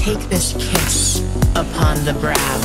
take this kiss upon the brow,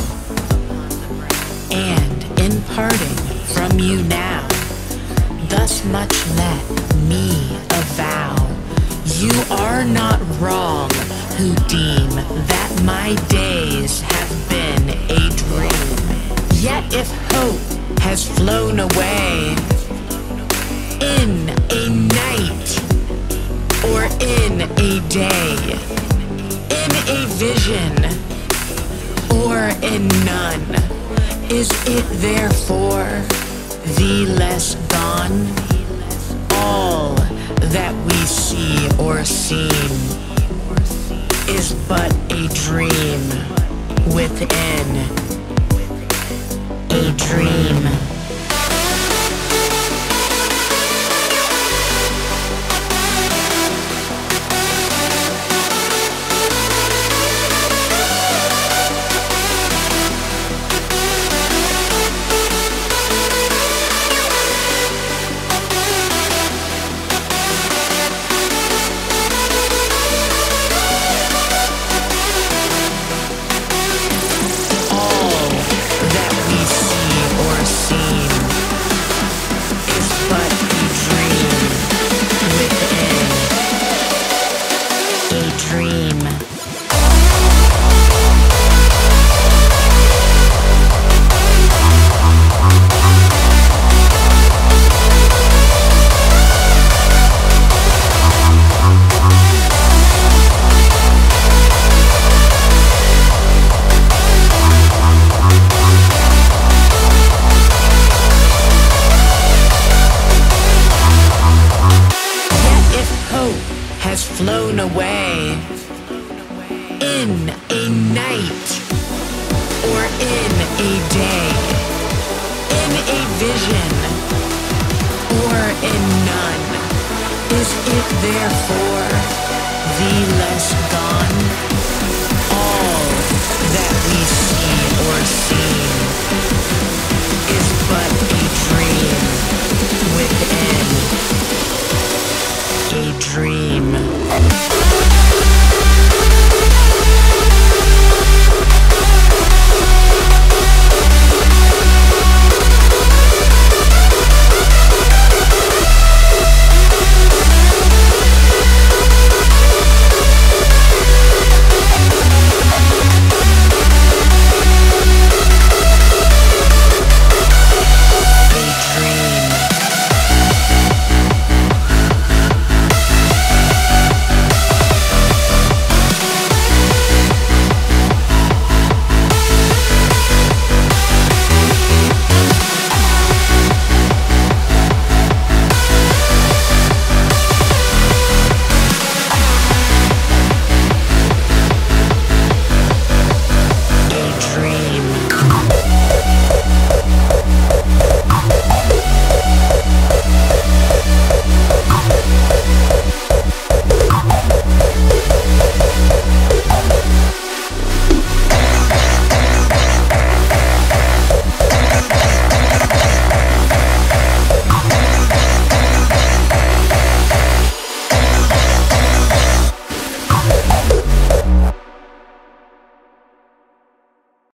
and in parting from you now, thus much let me avow: you are not wrong who deem that my days have been a dream. Yet if hope has flown away in a night or in a day, in a vision or in none, is it therefore the less gone? All that we see or seem is but a dream within a dream. Flown away in a night or in a day, in a vision or in none, is it therefore the less gone? All that we see or seem